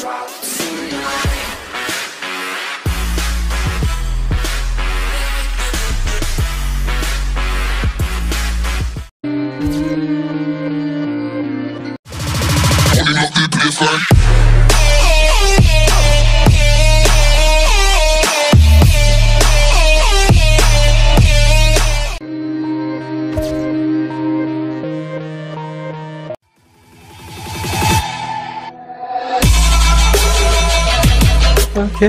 drop tonight. Okay.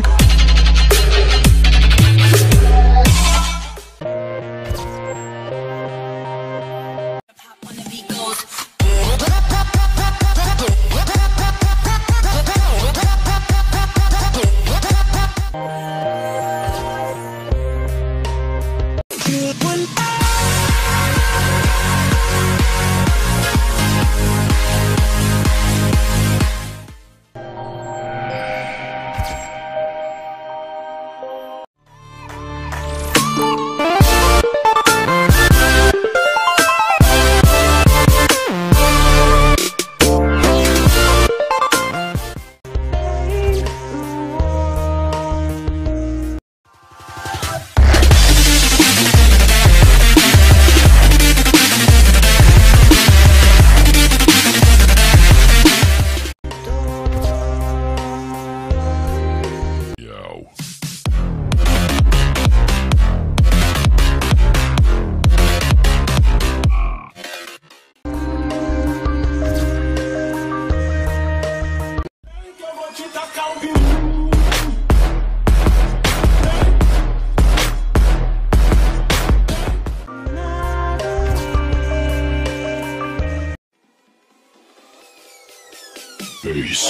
Peace.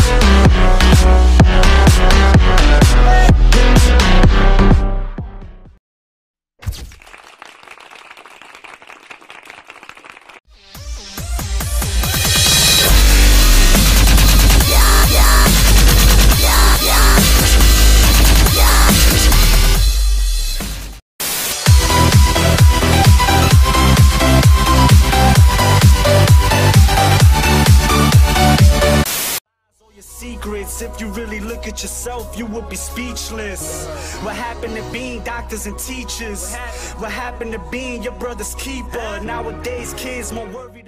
If you really look at yourself, you would be speechless. What happened to being doctors and teachers? What happened to being your brother's keeper? Nowadays kids more worried